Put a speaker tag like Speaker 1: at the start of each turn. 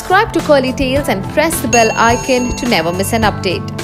Speaker 1: Subscribe to Curly Tales and press the bell icon to never miss an update.